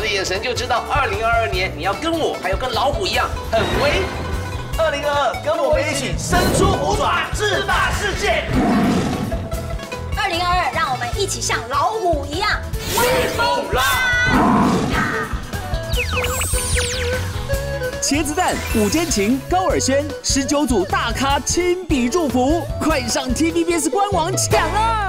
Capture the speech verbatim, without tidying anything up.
眼神就知道，二零二二年你要跟我还有跟老虎一样很威。 二零二二，跟我们一起伸出虎爪，制霸世界。 二零二二，让我们一起像老虎一样威风啦！ 茄子蛋、五间情、高尔宣，十九组大咖亲笔祝福，快上 T V B S 官网抢啊！